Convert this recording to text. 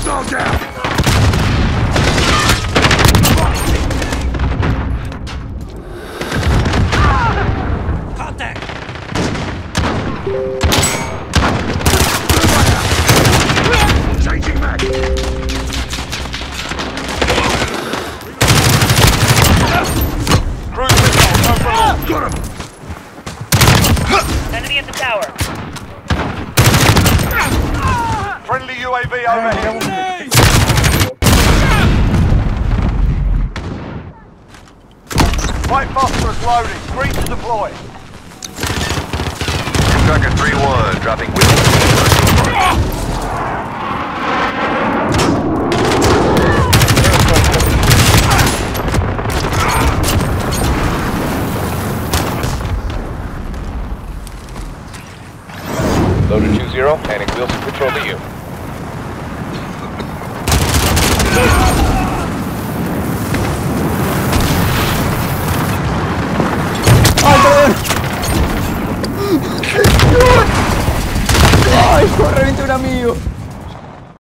Hostile down! Changing back! Cruise missile, no problem. Got him! Enemy at the tower. Friendly UAV overhead. Fight buster is loading. Green to deploy. Tracker 3-1, dropping wheels. Loader 2-0, handing wheels to control to you. ¡Ay, corre, un amigo!